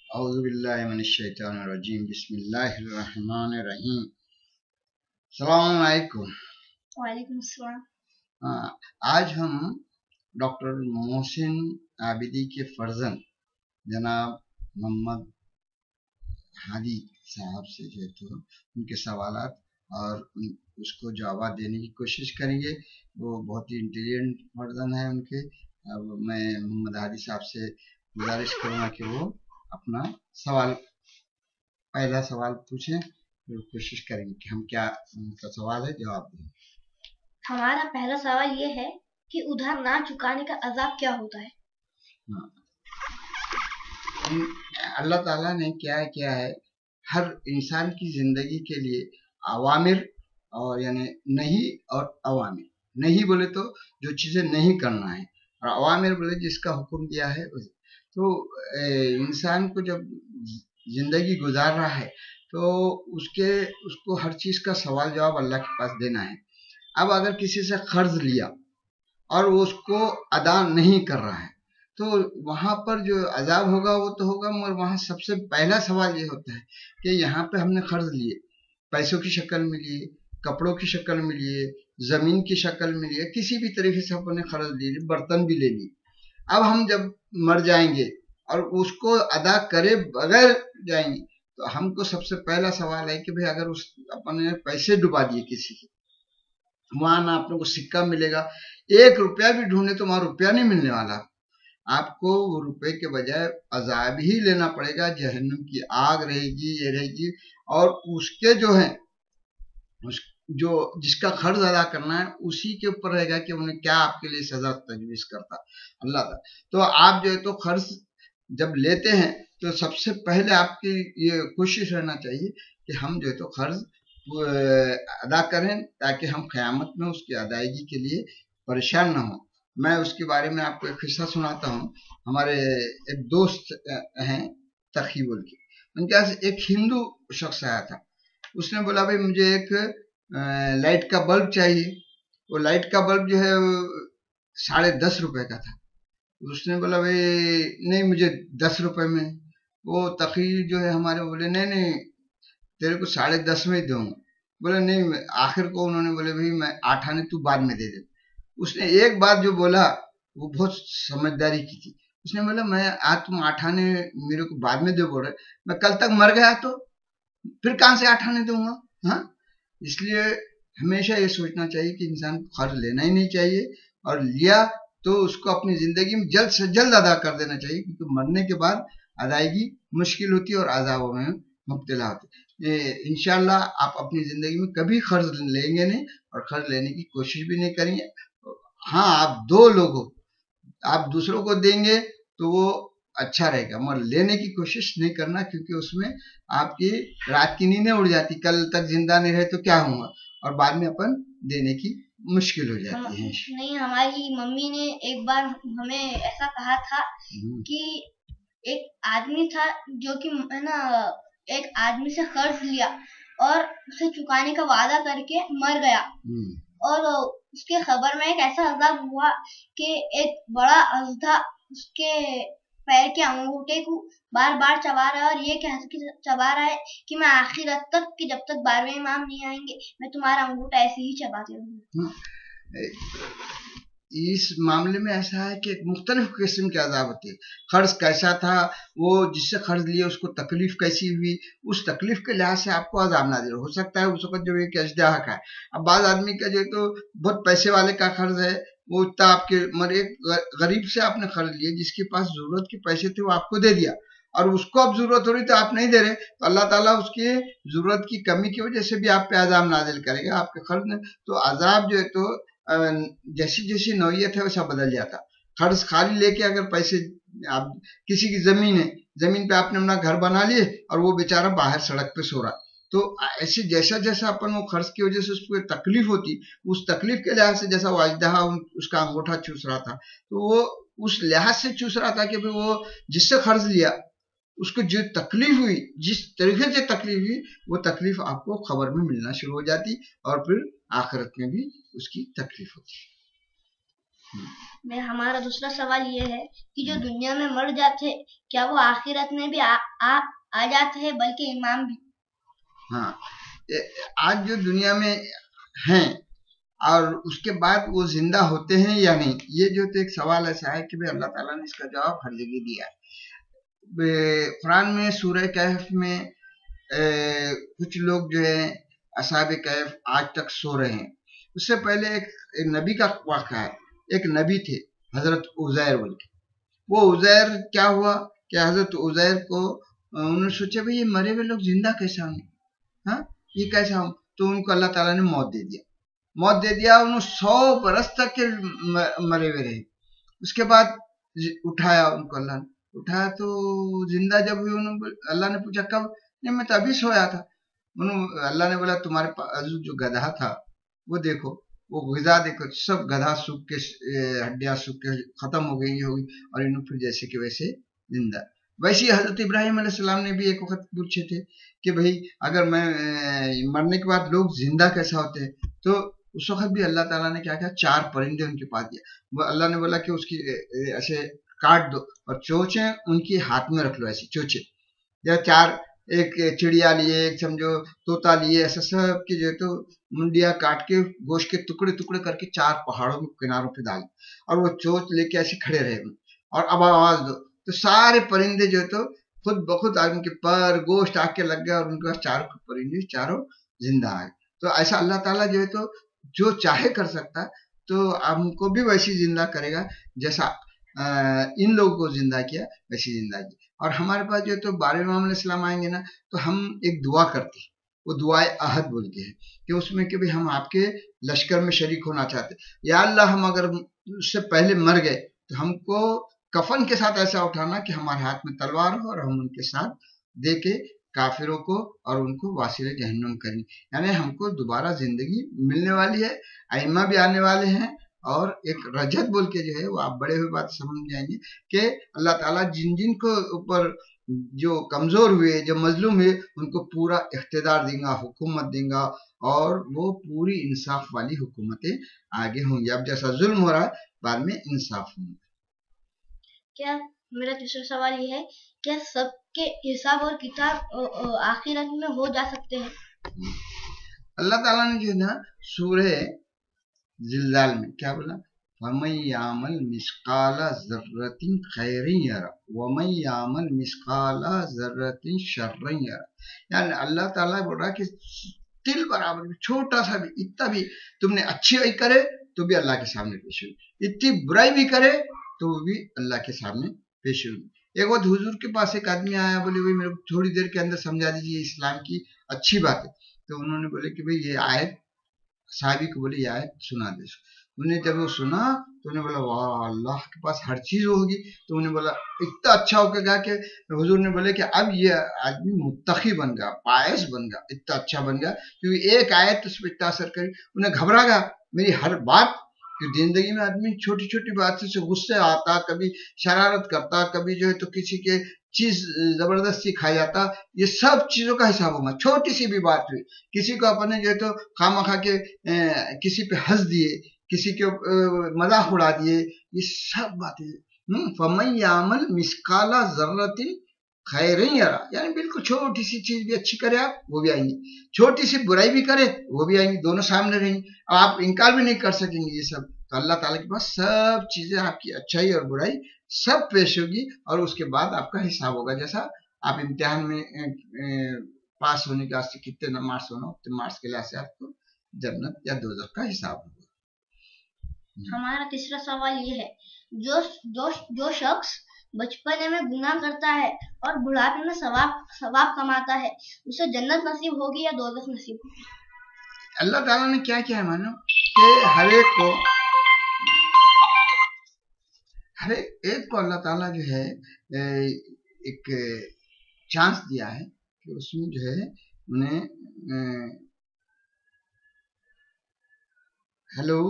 اعوذ باللہ من الشیطان الرجیم بسم اللہ الرحمن الرحیم. السلام علیکم. وعلیکم السلام. آج ہم ڈاکٹر محسن عابدی کے فرزند جناب محمد ہادی صاحب سے جو ہے تو ان کے سوالات اور اس کو جواب دینے کی کوشش کریں گے. وہ بہت ہی انٹیلیجنٹ فرزند ہیں ان کے. اب میں محمد ہادی صاحب سے گزارش کروں گا کہ وہ اپنا پہلا سوال پوچھیں، پھر کوشش کریں گے کہ ہم کیا ان کا سوال ہے جواب دیں. ہمارا پہلا سوال یہ ہے کہ ادھر نہ چکانے کا عذاب کیا ہوتا ہے؟ اللہ تعالیٰ نے کیا ہے ہر انسان کی زندگی کے لیے اوامر اور یعنی نہیں اور اوامر. نہیں بولے تو جو چیزیں نہیں کرنا ہے، اور اوامر بولے جس کا حکم دیا ہے. تو انسان کو جب زندگی گزار رہا ہے تو اس کو ہر چیز کا سوال جواب اللہ کے پاس دینا ہے. اب اگر کسی سے قرض لیا اور وہ اس کو ادا نہیں کر رہا ہے تو وہاں پر جو عذاب ہوگا وہ تو ہوگا، مگر وہاں سب سے پہلا سوال یہ ہوتا ہے کہ یہاں پہ ہم نے قرض لیے، پیسوں کی شکل میں لیے، کپڑوں کی شکل میں لیے، زمین کی شکل میں لیے، کسی بھی طریقے سے اپنے قرض لیے، برتن بھی لے لیے. اب ہم جب مر جائیں گے اور اس کو ادا کرے بغیر جائیں گے تو ہم کو سب سے پہلا سوال ہے کہ بھئی اگر اپنے پیسے ڈبا دیے کسی کے، وہاں نہ اپنے کو سکہ ملے گا، 1 روپیہ بھی ڈھونڈے تو وہاں روپیہ نہیں ملنے والا. آپ کو وہ روپے کے بجائے عذاب ہی لینا پڑے گا. جہنم کی آگ رہے گی، یہ رہے گی، اور اس کے جو ہیں جس کا قرض ادا کرنا ہے اسی کے اوپر رہے گا کہ انہیں کیا آپ کے لیے سزا تجویز کرتا اللہ تعالیٰ. تو آپ جو ہے تو قرض جب لیتے ہیں تو سب سے پہلے آپ کی یہ کوشش رہنا چاہیے کہ ہم جو ہے تو قرض ادا کریں تاکہ ہم قیامت میں اس کی ادائیگی کے لیے پریشان نہ ہوں. میں اس کے بارے میں آپ کو ایک قصہ سناتا ہوں. ہمارے ایک دوست ہیں تقی بول کے، ان کے پاس ایک ہندو شخص آیا تھا. اس نے بولا بھائی مجھے ایک لائٹ کا بلب چاہیے. وہ لائٹ کا بلب جو ہے 10.5 روپے کا تھا. اس نے بولا بھائی نہیں مجھے 10 روپے میں. وہ تقی جو ہے ہمارے بولے نہیں تیرے کو 10.5 میں ہی دوں گا. بولے نہیں. آخر کو انہوں نے بولے بھائی میں 8 آنے تو بعد میں دے دے. اس نے ایک بات جو بولا وہ بہت سمجھداری کی تھی. اس نے بولا میں آج تم 8 آنے میرے کو بعد میں دے بول رہے، میں کل تک مر گیا تو پھر کہاں سے 8 آنے دوں گا؟ ہاں، اس لیے ہمیشہ یہ سوچنا چاہیے کہ انسان کو قرض لینا ہی نہیں چاہیے، اور لیا تو اس کو اپنی زندگی میں جلد سے جلد ادا کر دینا چاہیے، کیونکہ مرنے کے بعد ادائیگی مشکل ہوتی ہے اور عذابوں میں مبتلا ہوتے ہیں. انشاءاللہ آپ اپنی زندگی میں کبھی قرض لیں گے نہیں اور قرض لینے کی کوشش بھی نہیں کریں گے. ہاں، آپ 2 لوگ ہو، آپ دوسروں کو دیں گے تو وہ اچھا رہے گا، مگر لینے کی کوشش نہیں کرنا، کیونکہ اس میں آپ کی رات کی نیندیں اڑ جاتی، کل تک زندہ نہیں رہے تو کیا ہوگا، اور بعد میں اپن دینے کی مشکل ہو جاتی ہے. نہیں، ہماری ممی نے ایک بار ہمیں ایسا کہا تھا کہ ایک آدمی تھا جو کہ نا ایک آدمی سے قرض لیا اور اسے چکانے کا وعدہ کر کے مر گیا، اور اس کے خبر میں ایک ایسا عذاب ہوا کہ ایک بڑا اژدھا اس کے پیر کے انگوٹھے کو بار بار چبا رہا ہے، اور یہ کہہ کے چبا رہا ہے کہ میں آخرت تک کہ جب تک 12ویں امام نہیں آئیں گے میں تمہارا انگوٹھا ایسے ہی چباتے رہوں گا. اس معاملے میں ایسا ہے کہ مختلف قسم کے عذاب ہوتے ہیں. قرض کیسا تھا، وہ جس سے قرض لیا اس کو تکلیف کیسی ہوئی، اس تکلیف کے لحاظ سے آپ کو عذاب نازل ہو سکتا ہے. اس وقت جو ایک اژدہا کا ہے. اب بعض آدمی کا جو ہے تو بہت پیسے والے کا قرض ہے، وہ اتنا آپ کے ایک غریب سے آپ نے قرض لیا جس کے پاس ضرورت کے پیسے تھے وہ آپ کو دے دیا، اور اس کو اب ضرورت ہو رہی تو آپ نہیں دے رہے، تو اللہ تعالیٰ اس کی ضرورت کی کمی کی وجہ سے بھی آپ پہ عذاب نازل کرے گا. آپ کے قرض میں تو عذاب جو ہے تو جیسی نوعیت ہے ویسا بدل جاتا. قرض خالی لے کے اگر پیسے، آپ کسی کی زمین ہے، زمین پہ آپ نے اپنا گھر بنا لیے اور وہ بیچارہ باہر سڑک پہ سو رہا، تو ایسے جیسا اپن وہ قرض کی وجہ سے اس کو تکلیف ہوتی، اس تکلیف کے لحاظ سے جیسا وہ اژدہا اس کا انگوٹھا چوس رہا تھا، تو وہ اس لحاظ سے چوس رہا تھا کہ وہ جس سے قرض لیا اس کو جو تکلیف ہوئی، جس طریقے سے تکلیف ہوئی، وہ تکلیف آپ کو خبر میں ملنا شروع ہو جاتی، اور پھر آخرت میں بھی اس کی تکلیف ہوتی. ہمارا دوسرا سوال یہ ہے کہ جو دنیا میں مر جاتے کیا وہ آخرت میں بھی آ جاتے ہیں بلکہ امام بھی؟ ہاں، آج جو دنیا میں ہیں اور اس کے بعد وہ زندہ ہوتے ہیں یا نہیں، یہ جو تو ایک سوال ایسا ہے کہ بھئی اللہ تعالیٰ نے اس کا جواب ہر جگہ دیا ہے۔ قرآن میں سورہ کہف میں کچھ لوگ جو ہیں اصحاب کہف آج تک سو رہے ہیں۔ اس سے پہلے ایک نبی کا واقعہ ہے، ایک نبی تھے حضرت عزیر بول کے۔ وہ عزیر کیا ہوا کہ حضرت عزیر کو انہوں نے سوچا بھئی یہ مرے ہوئے لوگ زندہ کیسا ہوں، ہاں یہ کیسا ہوں، تو ان کو اللہ تعالیٰ نے موت دے دیا، انہوں 100 برس تک کے مرے ہوئے رہے۔ اس کے بعد اٹھایا ان کو اللہ نے، اٹھایا تو زندہ جب ہوئی، اللہ نے پوچھا کب؟ نہیں میں تو ابھی سویا تھا۔ اللہ نے بولا تمہارے پاس جو گدھا تھا وہ دیکھو، وہ غذا دیکھو، سب گدھا سوکھ کے ہڈیاں سوکھ کے ختم ہو گئی ہوگی، اور انہوں پھر جیسے کہ ویسے زندہ۔ ویسے ہی حضرت ابراہیم علیہ السلام نے بھی ایک وقت پوچھے تھے کہ بھئی اگر میں مرنے کے بعد لوگ زندہ کیسا ہوتے ہیں، تو اس وقت بھی اللہ تعالیٰ نے کیا کیا 4 پرندے ان کے پاس دیا۔ وہ اللہ نے بولا کہ اس کی ایسے کاٹ دو اور چوچیں ان کی ہاتھ میں رکھ لو، ایسی چوچیں یا 4 ایک چڑیا لیے، ایک سمجھو طوطا لیے، ایسا سب کی جو ہے تو منڈیاں کاٹ کے گوشت کے ٹکڑے ٹکڑے کر کے 4 پہاڑوں کے کناروں پہ ڈال، اور وہ چوچ لے کے ایسے کھڑے رہے اور اب آواز دو، تو سارے پرندے جو ہے تو خود بخود ان کے پر گوشت آ کے لگ گیا، اور ان کے پاس 4 پرندے چاروں زندہ آئے۔ تو ایسا اللہ تعالیٰ جو ہے تو جو چاہے کر سکتا، تو ہم کو بھی ویسی زندہ کرے گا جیسا ان لوگوں کو زندہ کیا ویسی زندہ کی۔ اور ہمارے پاس جو ہے تو 12 امام علیہ السلام آئیں گے نا، تو ہم ایک دعا کرتے ہیں، وہ دعائے عہد بول کے ہے کہ اس میں کہ بھی ہم آپ کے لشکر میں شریک ہونا چاہتے، یا اللہ ہم اگر اس سے پہلے مر گئے تو ہم کو کفن کے ساتھ ایسا اٹھانا کہ ہمارے ہاتھ میں تلوار ہو، اور ہم ان کے ساتھ دے کے کافروں کو اور ان کو واصل جہنم کریں، یعنی ہم کو دوبارہ زندگی ملنے والی ہے، ائمہ بھی آنے والے ہیں، اور ایک رجت بول کے جو ہے وہ آپ بڑے ہوئے بات سمجھ جائیں گے کہ اللہ تعالیٰ جن جن کو اوپر جو کمزور ہوئے، جو مظلوم ہوئے، ان کو پورا اقتدار دیں گا، حکومت دیں گا، اور وہ پوری انصاف والی حکومتیں آگے ہوں گی۔ اب جیسا ظلم ہو رہا ہے بعد میں انصاف ہوں گا۔ کیا میرا تیسرا سوال یہ ہے، کیا سب کے حساب اور کتاب آخرت میں ہو جا سکتے ہیں؟ اللہ تعالیٰ نے جو ہے نا سورہ زلزال میں کیا بولا؟ وَمَن يَعْمَلْ مِثْقَالَ ذَرَّةٍ خَيْرًا يَرَهُ وَمَن يَعْمَلْ مِثْقَالَ ذَرَّةٍ شَرًّا يَرَهُ، یعنی اللہ تعالیٰ بول رہا کہ تل برابر بھی، چھوٹا سا بھی، اتنا بھی تم نے اچھی کرے تو بھی اللہ کے سامنے پیش ہوگی، اتنی برائی بھی کرے تو وہ بھی اللہ کے سامنے پیش ہوگی۔ ایک وقت حضور کے پاس ایک آدمی آیا، بولے بھائی میرے کو تھوڑی دیر کے اندر سمجھا دیجیے اسلام کی اچھی بات ہے، تو انہوں نے بولے کہ بھائی یہ آیت، صحابی کو بولے یہ آیت سنا دے۔ انہوں نے جب وہ سنا تو انہوں نے بولا واہ اللہ کے پاس ہر چیز ہوگی، تو انہوں نے بولا اتنا اچھا ہو کے گیا کہ حضور نے بولے کہ اب یہ آدمی متقی بن گیا، پائس بن گیا، اتنا اچھا بن گیا کیونکہ ایک آیت اس پہ اتنا اثر کری۔ انہیں گھبرا گیا میری ہر بات، کہ زندگی میں آدمی چھوٹی چھوٹی بات سے غصے آتا، کبھی شرارت کرتا، کبھی جو ہے تو کسی کے چیز زبردستی کھا جاتا، یہ سب چیزوں کا حساب ہوگا۔ چھوٹی سی بھی بات ہوئی، کسی کو اپنے جو ہے تو خواہ خواہ کے کسی پہ ہنس دیے، کسی کے مذاق اڑا دیے، یہ سب باتیں فَمَن يَعْمَلْ مِثْقَالَ ذَرَّةٍ خَيْرًا يَرَهُ، یعنی بالکل چھوٹی سی چیز بھی اچھی کرے آپ وہ بھی آئیں گی، چھوٹی سی برائی بھی کرے وہ بھی آئیں گی، دونوں سامنے رہیں گی، آپ انکار بھی نہیں کر سکیں گے۔ یہ سب تو اللہ تعالیٰ کے پاس سب چیزیں، آپ کی اچھائی اور برائی سب پیش ہوگی، اور اس کے بعد آپ کا حساب ہوگا۔ جیسا آپ امتحان میں پاس ہونے کے واسطے کتنے مارکس ہونا، اتنے مارکس کے لحاظ سے آپ کو جنت یا دوزخ کا حساب ہوگا۔ ہمارا تیسرا سوال یہ ہے، جو شخص بچپنے میں گناہ کرتا ہے اور بڑھاپے میں ثواب کماتا ہے، اسے جنت نصیب ہوگی یا دوزخ نصیب ہوگی؟ اللہ تعالیٰ نے کیا کیا ہے مانو کہ ہر ایک کو اللہ تعالیٰ جو ہے ایک چانس دیا ہے کہ اس میں جو ہے انہیں ہیلو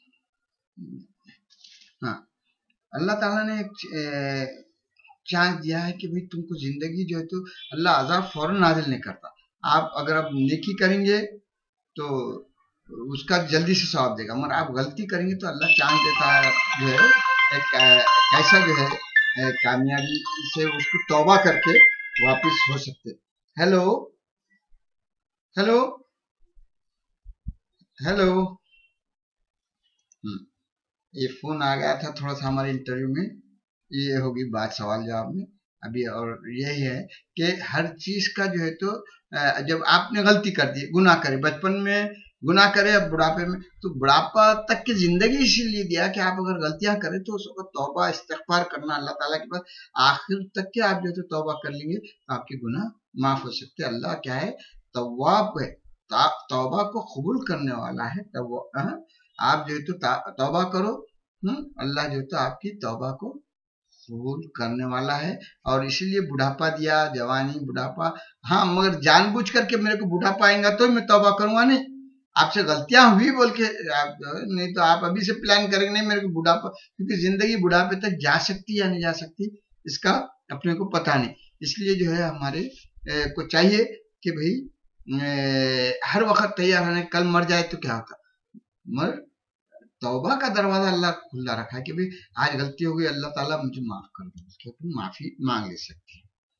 ہاں اللہ تعالیٰ نے ایک چانس دیا ہے کہ بھئی تم کو زندگی جو ہے تو اللہ عذاب فوراً نازل نہیں کرتا۔ آپ اگر نیکی کریں گے تو اس کا جلدی سے ثواب دے گا، مگر آپ غلطی کریں گے تو اللہ چانس دیتا ہے جو ہے ایک کیسا جو ہے کامیابی سے اس کو توبہ کر کے واپس ہو سکتے۔ ہیلو ہیلو ہیلو، یہ فون آ گیا تھا تھوڑا سا ہمارے انٹرویو میں، یہ ہوگی بات سوال جواب میں ابھی۔ اور یہی ہے کہ ہر چیز کا جو ہے تو جب آپ نے غلطی کر دی، گناہ کرے، بچپن میں گناہ کرے، اب بڑھاپے میں، تو بڑھاپا تک کی زندگی اسی لیے دیا کہ آپ اگر غلطیاں کریں تو اس وقت توبہ استغفار کرنا اللہ تعالیٰ کے پاس، آخر تک کے آپ جو ہے تو توبہ کر لیں گے تو آپ کے گناہ معاف ہو سکتے۔ اللہ کیا ہے؟ تواب ہے، توبہ کو قبول کرنے والا ہے۔ آپ جو ہے تو توبہ کرو، اللہ جو ہے تو آپ کی توبہ کو قبول کرنے والا ہے۔ اور اسی لیے بڑھاپا دیا، جوانی بڑھاپا، ہاں مگر جان بوجھ کر کے میرے کو بڑھاپا آئے گا تو میں توبہ کروں گا نہیں، آپ سے غلطیاں ہوئی بول کے نہیں تو آپ ابھی سے پلان کریں گے نہیں میرے کو بڑھاپا، کیونکہ زندگی بڑھاپے تک جا سکتی یا نہیں جا سکتی اس کا اپنے کو پتہ نہیں۔ اس لیے جو ہے ہمارے کو چاہیے کہ بھئی ہر وقت تیار رہنے، کل مر جائے تو کیا ہوتا، مگر توبہ کا دروازہ اللہ کھلا رکھا ہے کہ بھئی آج غلطی ہو گئی، اللہ تعالیٰ مجھے معاف کر دے، اس کے اوپر معافی مانگ لے سکتے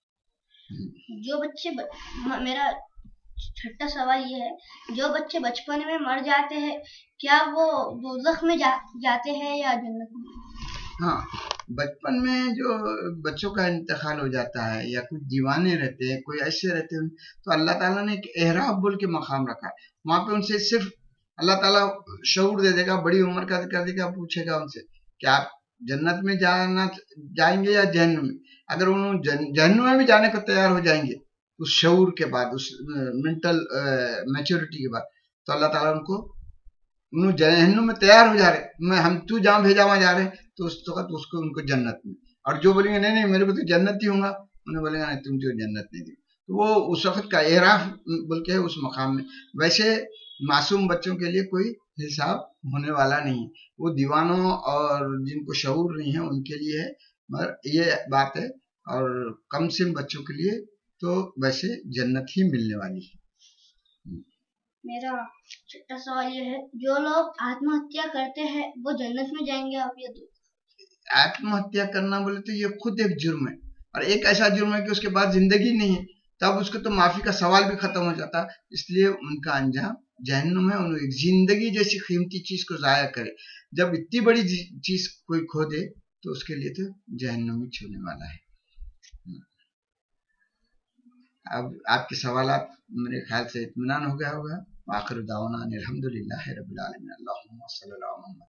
ہیں۔ جو بچے میرا چھٹا سوال یہ ہے، جو بچے بچپن میں مر جاتے ہیں کیا وہ دوزخ میں جاتے ہیں یا جنت میں؟ ہاں، بچپن میں جو بچوں کا انتقال ہو جاتا ہے یا کچھ دیوانے رہتے ہیں، کوئی ایسے رہتے ہیں، تو اللہ تعالیٰ نے ایک احراف بول کے مقام رکھا ہے، وہاں پہ ان سے صرف اللہ تعالیٰ شعور دے دے گا، بڑی عمر کا کر دے گا، پوچھے گا ان سے کہ آپ جنت میں جائیں گے یا جہنم میں۔ اگر انہوں جہنم میں بھی جانے کو تیار ہو جائیں گے اس شعور کے بعد، اس منٹل میچورٹی کے بعد، تو اللہ تعالیٰ ان کو انہوں جہنم میں تیار ہو جا رہے، ہم تو جہاں بھیجا وہاں جا رہے ہیں، تو اس وقت اس کو ان کو جنت میں۔ اور جو بولیں گے نہیں نہیں میرے کو تو جنت ہی ہوں گا، انہیں بولیں گے نہیں تم جو جنت نہیں دی، تو وہ اس وقت کا اعراف بول کے اس مقام میں۔ ویسے معصوم بچوں کے لیے کوئی حساب ہونے والا نہیں، وہ دیوانوں اور جن کو شعور نہیں ہے ان کے لیے ہے، مگر یہ بات ہے، اور کم سن بچوں کے لیے تو ویسے جنت ہی ملنے والی ہے۔ میرا چھٹا سوال یہ ہے، جو لوگ آتم ہتیا کرتے ہیں وہ جنت میں جائیں گے آپ یا دوزخ؟ آتم ہتیا کرنا بولے تو یہ خود ایک جرم ہے، اور ایک ایسا جرم ہے کہ اس کے بعد زندگی نہیں ہے، تب اس کو تو معافی کا سوال بھی ختم ہو جاتا، اس لیے ان کا انجام جہنم ہے۔ انہوں ایک زندگی جیسی قیمتی چیز کو ضائع کرے، جب اتنی بڑی چیز کوئی کھو دے تو اس کے لیے تو جہنم ہی چھونے والا ہے۔ اب آپ کے سوالات میرے خیال سے اطمینان ہو گیا ہوگا۔ آخر دعوانا الحمدللہ رب العالمین، اللہم صلی اللہ علیہ وسلم۔